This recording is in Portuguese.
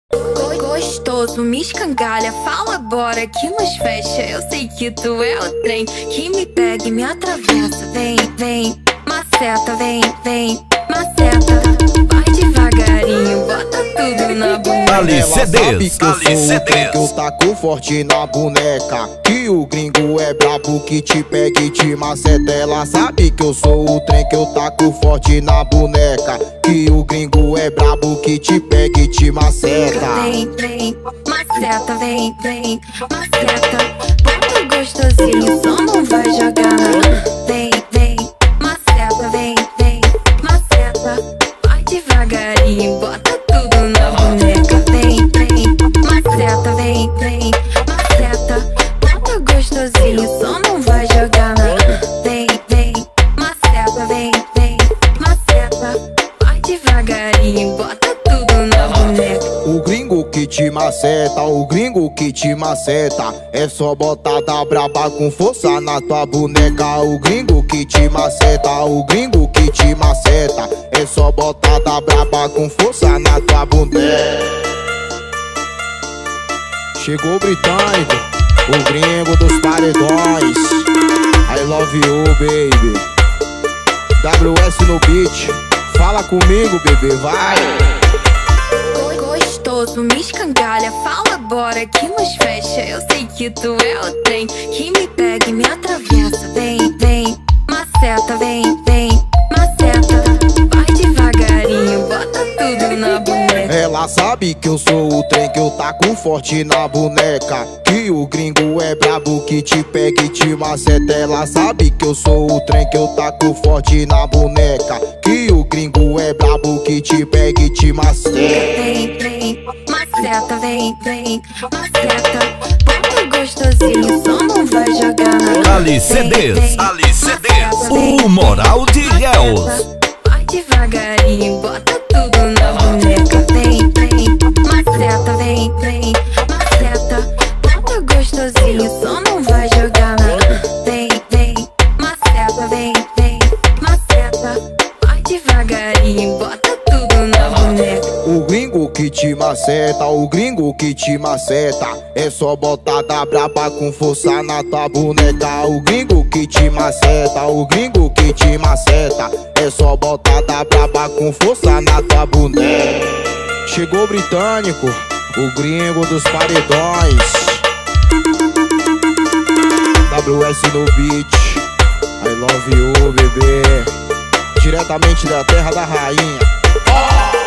Gostoso, me escangalha, fala bora que nos fecha. Eu sei que tu é o trem que me pega e me atravessa. Vem, vem, maceta, vem, vem, maceta. Vai devagarinho, bota tudo na boneca. Ali CDs, Ali CDs. Que eu taco forte na boneca, que o gringo é brabo, que te pega e te maceta. Ela sabe que eu sou o trem, que eu taco forte na boneca, que o gringo é brabo, que te pega e te maceta. Vem, vem, maceta, vem, vem, maceta. Bota gostosinho, só não vai jogar na. Vem, vem, maceta, vem, vem, maceta. Vai devagarinho, bota tudo na boneca. Vem, vem, maceta, vem, vem, maceta. Bota gostosinho, só não vai jogar na. Vem, vem, maceta, vem, vem, maceta. Vai devagarinho, bota tudo na boneca. O gringo que te maceta, o gringo que te maceta. É só botada braba com força na tua boneca. O gringo que te maceta, o gringo que te maceta. É só botada braba com força na tua boneca. Chegou o britânico, o gringo dos paredões. I love you, baby. WS no beat, fala comigo, bebê, vai. Gostoso, me escangalha, fala bora que nos fecha. Eu sei que tu é o trem que me pega e me atravessa. Vem, vem, maceta, vem, vem, maceta. Vai devagarinho, bota tudo na boneca. Ela sabe que eu sou o trem, que eu taco forte na boneca, que o gringo é brabo, que te pega e te maceta. Ela sabe que eu sou o trem, que eu taco forte na boneca, que o gringo é brabo, que te pega e te maceta. Vem, vem, maceta, vem, vem, maceta. Bota gostosinho, só não vai jogar na. Ali CDs, Ali CDs. O moral de réus. Vai devagarinho, bota tudo na boneca. Vem, vem, maceta, vem, vem, maceta. Bota gostosinho, só não vai jogar na. Vem, vem, maceta, vem, vem, maceta. Vai devagarinho, bota tudo na boneca. O gringo que te maceta, o gringo que te maceta. É só botada braba com força na tua boneca. O gringo que te maceta, o gringo que te maceta. É só botada braba com força na tua boneca. Chegou o britânico, o gringo dos paredões. WS no beat, I love you, bebê. Diretamente da terra da rainha.